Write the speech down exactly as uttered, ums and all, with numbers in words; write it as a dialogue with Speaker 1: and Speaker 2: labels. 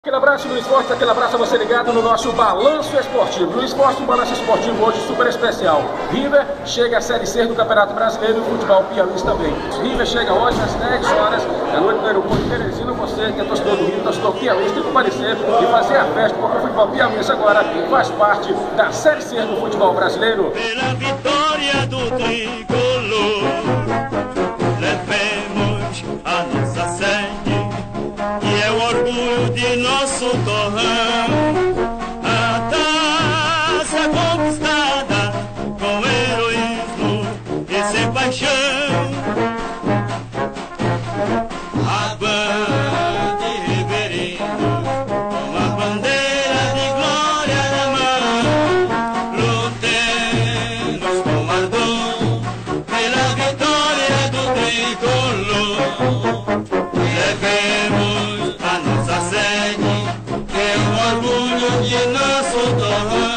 Speaker 1: Aquele abraço do esporte, aquele abraço a você ligado no nosso Balanço Esportivo. No esporte, um balanço esportivo hoje super especial. River chega à Série C do Campeonato Brasileiro e o futebol piauiense também. River chega hoje às dez horas da noite no aeroporto de Teresina. Você que é torcedor do Rio, torcedor piauiense, tem que comparecer e fazer a festa, porque o futebol piauiense agora faz parte da Série C do futebol brasileiro.
Speaker 2: Pela vitória do tricolor, levemos a nossa sede, que é o orgulho de nosso torrão. A taça conquistada com heroísmo e sem paixão. Avante ribeirinho, com a bandeira de glória na mão, lutemos com ardor pela vitória do tricolor. Levemos a nossa sede, que é o orgulho de nosso torrão.